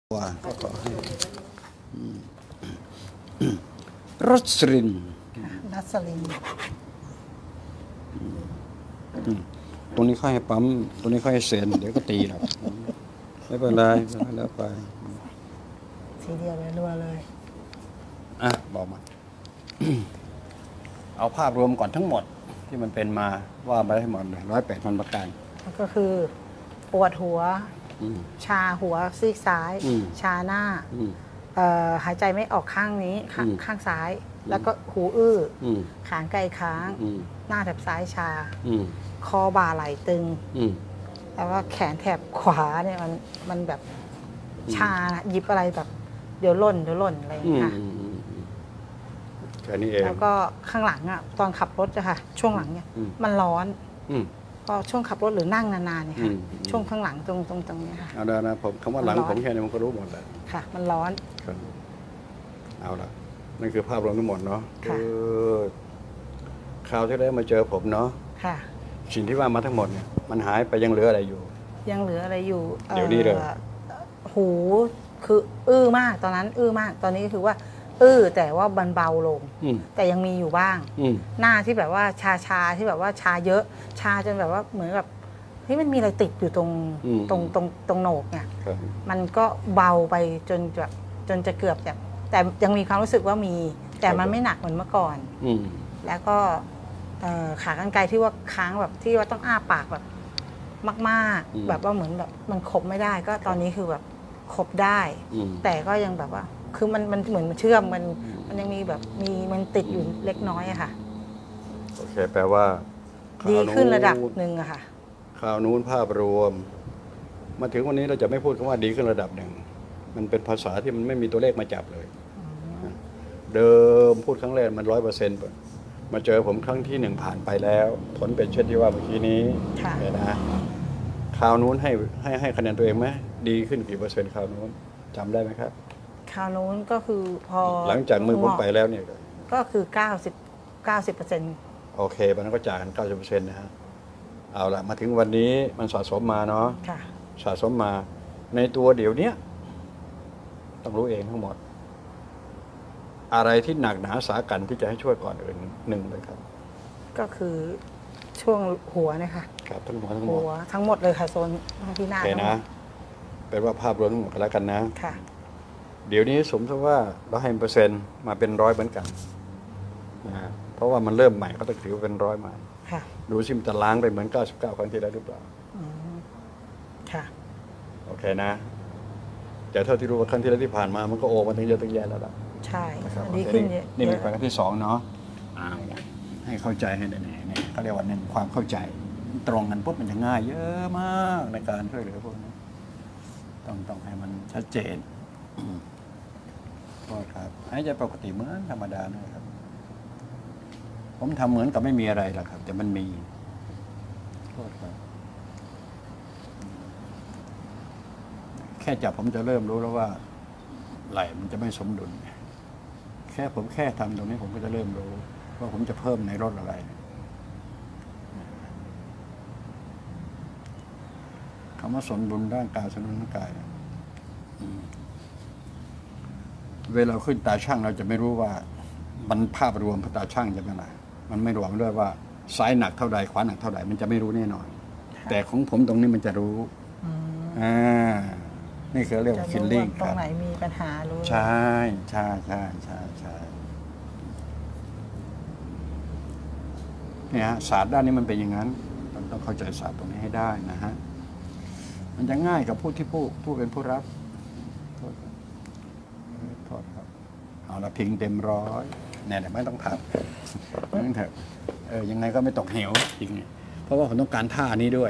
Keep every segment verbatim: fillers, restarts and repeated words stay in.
ว่าก็ขอให้รสลินรัสลินตรงนี้ค่อยให้ปั๊มตรงนี้ค่อยให้เซ็นเดี๋ยวก็ตีหรอกไม่เป็นไรแล้วไปทีเดียวเลยรัวเลยอ่ะบอกมาเอาภาพรวมก่อนทั้งหมดที่มันเป็นมาว่าไปให้หมดเลยร้อยแปดพันประการก็คือปวดหัวชาหัวซีกซ้ายชาหน้าหายใจไม่ออกข้างนี้ข้างซ้ายแล้วก็หูอื้อขางไกลค้างหน้าแถบซ้ายชาคอบ่าไหล่ตึงแล้วก็แขนแถบขวาเนี่ยมันมันแบบชาหยิบอะไรแบบเดี๋ยวล่นเดี๋ยวล่นอะไรอย่างเงี้ยค่ะแค่นี้เองแล้วก็ข้างหลังอ่ะตอนขับรถอะค่ะช่วงหลังเนี่ยมันร้อนพอช่วงขับรถหรือนั่งนานๆเนี่ยค่ะช่วงข้างหลังตรงตรงตรงนี้ค่ะเอาได้นะผมคำว่าหลังผมแค่นี้มันก็รู้หมดแล้วค่ะมันร้อนเอาละนั่นคือภาพรวมทั้งหมดเนาะคือคราวที่ได้มาเจอผมเนาะค่ะสิ่งที่ว่ามาทั้งหมดเนี่ยมันหายไปยังเหลืออะไรอยู่ยังเหลืออะไรอยู่เดี๋ยวนี้เลยหูคืออื้อมากตอนนั้นอื้อมากตอนนี้คือว่าอื้อแต่ว่ามันเบาลงแต่ยังมีอยู่บ้างหน้าที่แบบว่าชาชาที่แบบว่าชาเยอะชาจนแบบว่าเหมือนกับเฮ้ยมันมีอะไรติดอยู่ตรงตรงตรงตรงโหนกเนี่ยมันก็เบาไปจนแบบจนจะเกือบแบบแต่ยังมีความรู้สึกว่ามีแต่มันไม่หนักเหมือนเมื่อก่อนแล้วก็ขากรรไกรที่ว่าค้างแบบที่ว่าต้องอ้าปากแบบมากๆแบบว่าเหมือนแบบมันขบไม่ได้ก็ตอนนี้คือแบบขบได้แต่ก็ยังแบบว่าคือมันมันเหมือนเชื่อมมันมันยังมีแบบมีมันติดอยู่เล็กน้อยอะค่ะโอเคแปลว่าดีขึ้นระดับหนึ่งอะค่ะข่าวนู้นภาพรวมมาถึงวันนี้เราจะไม่พูดคำว่าดีขึ้นระดับหนึ่งมันเป็นภาษาที่มันไม่มีตัวเลขมาจับเลยเดิมพูดครั้งแรกมันร้อยเปอร์เซ็นต์มาเจอผมครั้งที่หนึ่งผ่านไปแล้วผลเป็นเช่นที่ว่าเมื่อกี้นี้เนี่ยนะข่าวนู้นให้ให้ให้คะแนนตัวเองไหมดีขึ้นกี่เปอร์เซ็นต์ข่าวนู้นจำได้ไหมครับข่าวนู้นก็คือพอหลังจากมือผมไปแล้วเนี่ยก็คือเก้าสิบเก้าสิบเปอร์เซ็นต์โอเคมันก็จ่ายกันเก้าสิบเปอร์เซ็นต์นะฮะเอาละมาถึงวันนี้มันสะสมมาเนาะสะสมมาในตัวเดี๋ยวนี้ต้องรู้เองทั้งหมดอะไรที่หนักหนาสากันที่จะให้ช่วยก่อนอื่นหนึ่งเลยครับก็คือช่วงหัวนะคะครับทั้งหมดทั้งหมดหัวทั้งหมดเลยค่ะโซนที่หน้านะเป็นว่าภาพรวมทั้งหมดกันแล้วกันนะค่ะเดี๋ยวนี้สมมติว่าเราให้เปอร์เซ็นต์มาเป็นร้อยเหมือนกันนะเพราะว่ามันเริ่มใหม่ก็ต้องถือเป็นร้อยใหม่ดูซิมันจะล้างไปเหมือนเก้าสิบเก้าครั้งที่แล้วหรือเปล่าค่ะโอเคนะแต่เท่าที่รู้ว่าครั้งที่แล้วที่ผ่านมามันก็โอมาตั้งเยอะตั้งแยะแล้วล่ะใช่ดีขึ้นเยอะนี่เป็นครั้งที่สองเนาะให้เข้าใจให้ได้เนี่ยเขาเรียกว่าเน้นความเข้าใจตรงกันปุ๊บมันจะง่ายเยอะมากในการช่วยเหลือพวกนี้ต้องต้องให้มันชัดเจนก็ครับให้ใจปกติเหมือนธรรมดานะครับผมทำเหมือนกับไม่มีอะไรหรอกครับแต่มันมีโทษครับแค่จับผมจะเริ่มรู้แล้วว่าไหล่มันจะไม่สมดุลแค่ผมแค่ทำตรงนี้ผมก็จะเริ่มรู้ว่าผมจะเพิ่มในรถอะไรคำว่าสมดุลร่างกายสมดุลร่างกายเวลาขึ้นตาช่างเราจะไม่รู้ว่ามันภาพรวมตาช่างจะเป็นอะไรมันไม่รวมด้วยว่าซ้ายหนักเท่าใดขวาหนักเท่าใดมันจะไม่รู้แน่นอนแต่ของผมตรงนี้มันจะรู้อ่านี่คือเรียกว่าฟิลลิ่งตรงไหนมีปัญหารู้ใช่ใช่ใช่ใช่ใช่เนี่ยศาสตร์ด้านนี้มันเป็นอย่างนั้นเราต้องเข้าใจศาสตร์ตรงนี้ให้ได้นะฮะมันจะง่ายกับผู้ที่ผู้ผู้เป็นผู้รับโทษโทษครับเอาละพิงเต็มร้อยเนี่ยไม่ต้องทับนั่นเถอะเออยังไงก็ไม่ตกเหวจริงเพราะว่าผมต้องการท่านี้ด้วย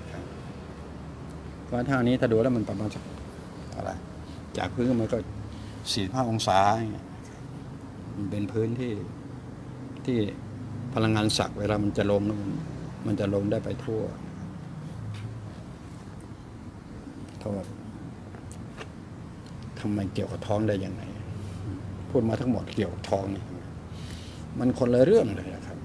เพราะท่านี้ถ้าดูแล้วมันประมาณสักอะไรจากพื้นมันก็สี่สิบห้าองศามันเป็นพื้นที่ที่พลังงานศักดิ์เวลามันจะลงมันมันจะลงได้ไปทั่วโทษทำไมเกี่ยวกับท้องได้ยังไงพูดมาทั้งหมดเกี่ยวกับท้องนี่มันคนละเรื่องเลยนะครับ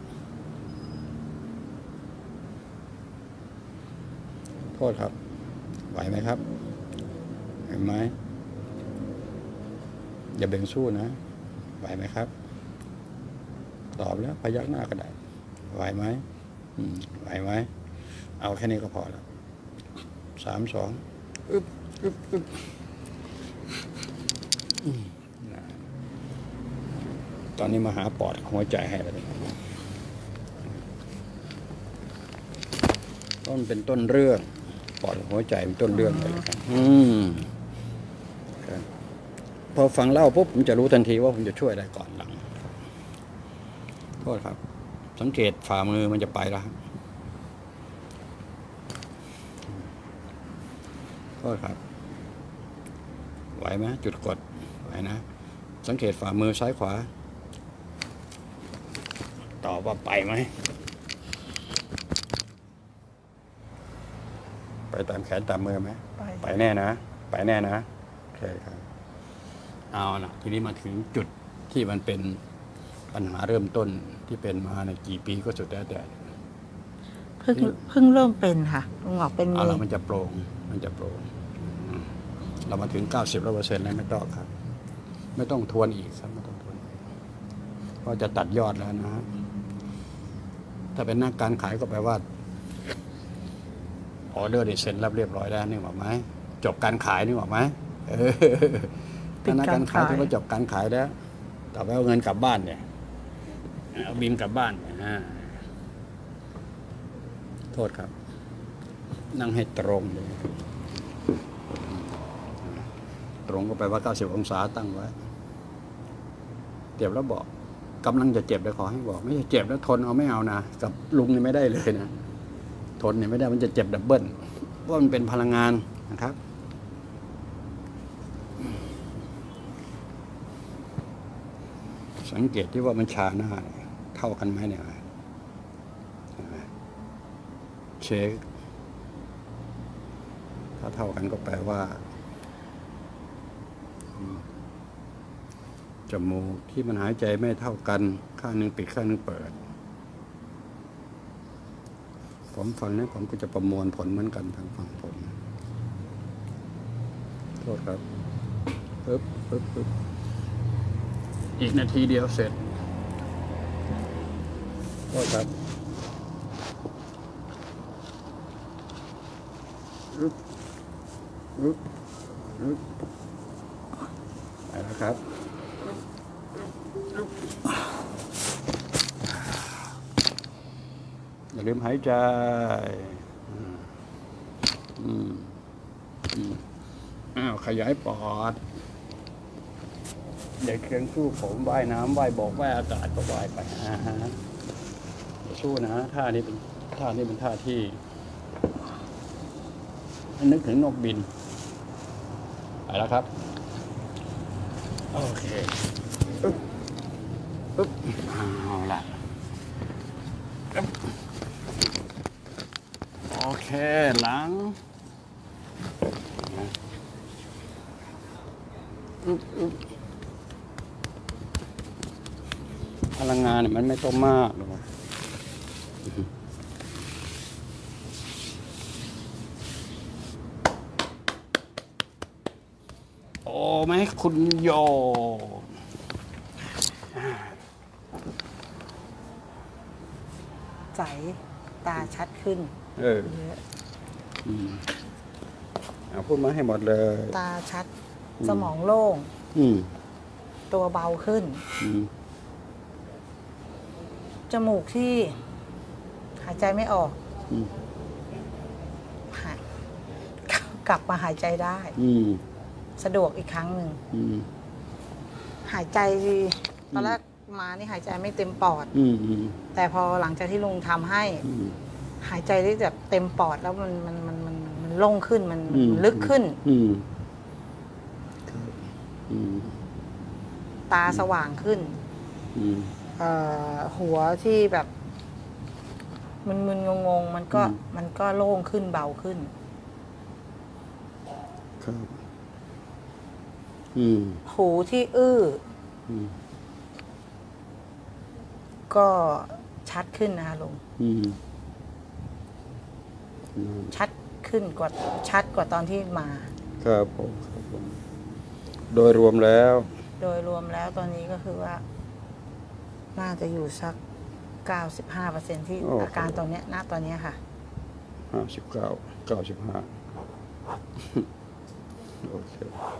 โทษครับไหวไหมครับเห็นไหมอย่าเบ่งสู้นะไหวไหมครับตอบแล้วพยักหน้าก็ได้ไหวไหมอืมไหวไหมเอาแค่นี้ก็พอแล้วสามสองอึบอึบอึบอืมนะตอนนี้มาหาปอดหัวใจให้แล้วต้นเป็นต้นเรื่องปอดหัวใจเป็นต้นเรื่องเลยครับอืมครับพอฟังเล่าปุ๊บผมจะรู้ทันทีว่าผมจะช่วยอะไรก่อนหลังโทษครับสังเกตฝ่ามือมันจะไปแล้วโทษครับไหวไหมจุดกดไหวนะสังเกตฝ่ามือซ้ายขวาตอบว่าไปไหมไปตามแขนตามมือไหมไปไปแน่นะไปแน่นะโอเคครับเอาละทีนี้มาถึงจุดที่มันเป็นปัญหาเริ่มต้นที่เป็นมาในกี่ปีก็สุดแล้วแต่เพิ่งเพิ่งเริ่มเป็นค่ะลุงบอกเป็นเอาเมละมันจะโปร่งมันจะโปร่งอืมเรามาถึงเก้าสิบเปอร์เซ็นต์แล้วไม่ต้องครับ ไม่ต้องทวนอีกครับไม่ต้องทวนอีกเพราะจะตัดยอดแล้วนะ ถ้าเป็นนักการขายก็แปลว่าออเดอร์ได้เซ็นรับเรียบร้อยแล้วนึกออกไหมจบการขายนึกออกไหมเออถ้านักการขายถือว่าจบการขายแล้วต่อไปเอาเงินกลับบ้านเนี่ยเอาบินกลับบ้านเนี่ยอ่าโทษครับ นั่งให้ตรงเลยตรงก็แปลว่าเก้าสิบองศาตั้งไว้เจ็บแล้วบอกกำลังจะเจ็บแล้วขอให้บอกไม่ใช่เจ็บแล้วทนเอาไม่เอานะกับลุงนี่ไม่ได้เลยนะทนเนี่ยไม่ได้มันจะเจ็บดับเบิลเพราะมันเป็นพลังงานนะครับสังเกตที่ว่ามันชาหน้าเท่ากันไหมเนี่ยเช็คถ้าเท่ากันก็แปลว่าจมูกที่มันหายใจไม่เท่ากันข้างหนึ่งปิดข้างหนึ่งเปิดผมฟังนี้ผมก็จะประมวลผลเหมือนกันทางฝั่งผมโทษครับปึ๊บปึ๊บปึ๊บอีกนาทีเดียวเสร็จโทษครับปึ๊บปึ๊บปึ๊บไปแล้วครับอย่าลืมหายใจอืมอืมอืมอ้าวขยายปอดอย่าเคียงสู้ผมว่ายน้ำว่ายบอกว่ายอากาศก็ว่ายไปอ่าฮะอย่าสู้นะท่านี้เป็นท่านี้เป็นท่าที่นึกถึงนกบินไปแล้วครับโอเคปึ๊บปึ๊บเอาละโอเคหลังอึ๊บอึ๊บพลังงานเนี่ยมันไม่ต้องมากหรอกโอ้ไหมคุณโยใสตาชัดขึ้นเอออืมเอาพูดมาให้หมดเลยตาชัดสมองโล่งอืมตัวเบาขึ้นอืมจมูกที่หายใจไม่ออกอืมหายกลับมาหายใจได้อืมสะดวกอีกครั้งหนึ่งอืมหายใจตอนแรกมานี่หายใจไม่เต็มปอดอืมอืมแต่พอหลังจากที่ลุงทำให้อืมหายใจได้แบบเต็มปอดแล้วมันมันมันมันมันโล่งขึ้นมันอืมมันลึกขึ้นอืมครับอืมตาสว่างขึ้นอืมเอ่อหัวที่แบบมึนๆงงๆมันก็อืมมันก็โล่งขึ้นเบาขึ้นครับ อืมหูที่อื้ออืมก็ชัดขึ้นนะคะลุงอืมอืมชัดขึ้นกว่าชัดกว่าตอนที่มาครับผมครับผมโดยรวมแล้วโดยรวมแล้วตอนนี้ก็คือว่า น่าจะอยู่สัก เก้าสิบห้าเปอร์เซ็นต์ ที่อาการตอนเนี้ยณตอนเนี้ยค่ะห้าสิบเก้า เก้าสิบห้า โอเค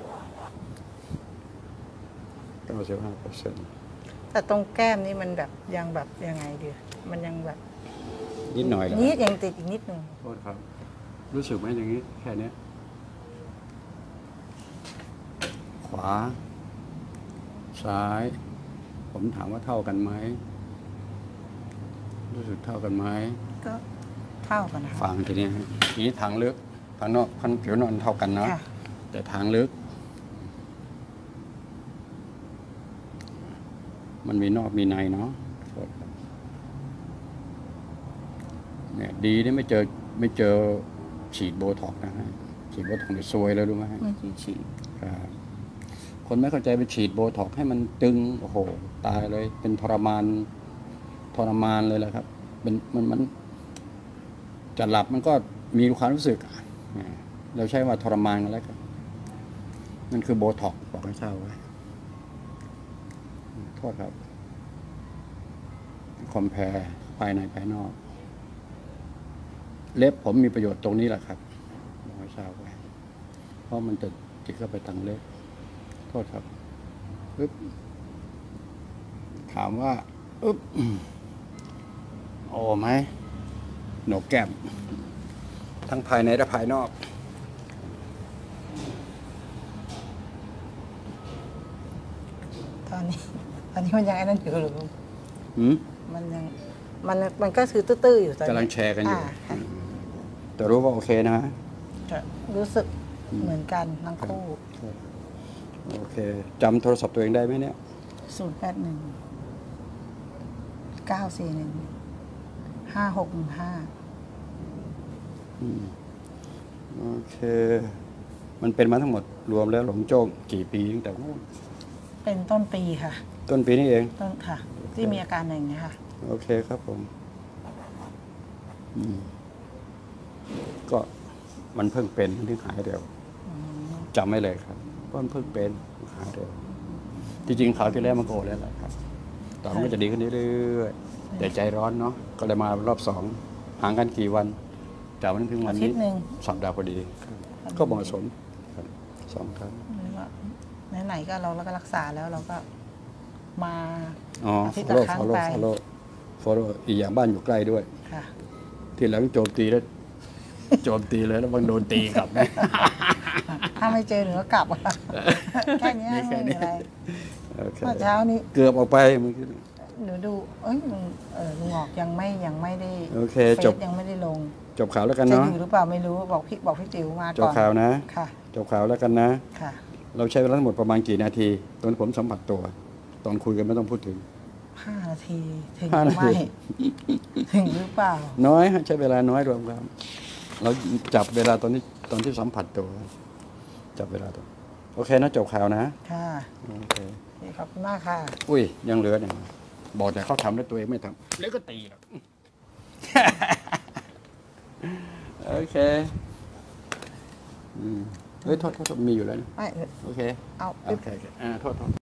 เก้าสิบห้าเปอร์เซ็นต์แต่ตรงแก้มนี่มันแบบยังแบบยังไงดีมันยังแบบนิดหน่อยเหรอนิดยังติดอีกนิดนึงโทษครับ รู้สึกไหมอย่างนี้ แค่เนี้ย ขวา ซ้าย ผมถามว่าเท่ากันไหม รู้สึกเท่ากันไหมก็เท่ากันนะคะฟังทีนี้ฮะทีนี้ทางลึกทางนอกทางผิวนอนเท่ากันเนาะค่ะแต่ทางลึก มันมีนอกมีในเนาะโทษครับเนี่ยดีที่ไม่เจอไม่เจอฉีดโบท็อกซ์นะฮะฉีดโบท็อกซ์เนี่ยซวยเลยรู้ไหมฮะไม่ฉีดครับคนไม่เข้าใจไปฉีดโบท็อกซ์ให้มันตึงโอ้โหตายเลย เป็นทรมานทรมานเลยแหละครับเป็นมันมันจะหลับมันก็มีความรู้สึกอ่ะเราใช้ว่าทรมานกันแล้วกันนั่นคือโบท็อกซ์บอกให้ทราบไว้โทษครับคอมแพร์ภายในภายนอก เล็บผมมีประโยชน์ตรงนี้แหละครับบอกให้ทราบไว้เพราะมันจะจิกเข้าไปทางเล็บโทษครับอึ๊บถามว่าอึ๊บโอ้ไหมโหนกแก้มทั้งภายในและภายนอกตอนนี้ ตอนนี้มันยังไอ้นั่นอยู่หรือหืมมันยังมันมันก็คือตื้อๆอยู่ตอนนี้กำลังแชร์กันอยู่าค่ะแต่รู้ว่าโอเคนะจะรู้สึกเหมือนกันทั้งคู่โอเคจำโทรศัพท์ตัวเองได้ไหมเนี่ยศูนย์แปดหนึ่งเก้าสี่หนึ่งห้าหกหนึ่งห้าอืมโอเค มันเป็นมาทั้งหมดรวมแล้วหลงโจ้งกี่ปีตั้งแต่นู้นเป็นต้นปีค่ะต้นปีนี้เองต้นค่ะ ที่มีอาการอย่างนี้ยค่ะโอเคครับผมอืมก็มันเพิ่งเป็นมันถึงหายเร็วจำไม่เลยครับเพราะมันเพิ่งเป็นหายเร็วจริงๆข่าวที่แล้วมันโกรธแล้วแหละครับต่อมันก็จะดีขึ้นเรื่อยๆแต่ใจร้อนเนาะก็เลยมารอบสองห่างกันกี่วันจากวันนั้นถึงวันอาทินี้ตย์หนึ่งสัปดาห์พอดีครับก็เหมาะสมครับสองครั้งไหนๆก็เราแล้วก็รักษาแล้วเราก็มาอ๋ออาทิตย์ follow ละครั้ง follow ไป follow follow อีกอย่างบ้านอยู่ใกล้ด้วยค่ะที่หลังโจมตีแล้ว โจมตีเลยแล้วบางโดนตีกลับนะถ้าไม่เจอหนูก็กลับ แค่เนี้ยนี่แค่ไม่มีนี้อะไรโอเคเมื่อเช้านี้เกือบออกไปเมื่อกี้หนูดู เอ้ยลุงเออลุงออกยังไม่ยังไม่ได้โอเคเฟจซบยังไม่ได้ลงจบข่าวแล้วกันจะเนาะอยู่หรือเปล่าไม่รู้บอกพี่บอกพี่จิ๋วมาจก่บอนข่าวนะค่ะจบข่าวแล้วกันนะค่ะเราใช้เวลาทั้งหมดประมาณกี่นาที ตอนผมสัมผัสตัว ตอนคุยกันไม่ต้องพูดถึงห้านาทีถึงห้าหรืนาอทีไม่ ถึงหรือเปล่าน้อยฮะใช้เวลาน้อยรวมกันเราจับเวลาตอนที่ตอนที่สัมผัสตัว จับเวลาตัวโอเคนะจบข่าวนะค่ะโอเคโอเคขอบคุณมากค่ะอุ้ยยังเหลือเนี่ยบอกแต่เขาทำแล้วตัวเองไม่ทำแล้วก็ตีหรอก โอเคอืมเฮ้ยโทษโทษโทษมีอยู่แล้วนะไม่โอเคเอาโอเคโอเคอ่าโทษโทษ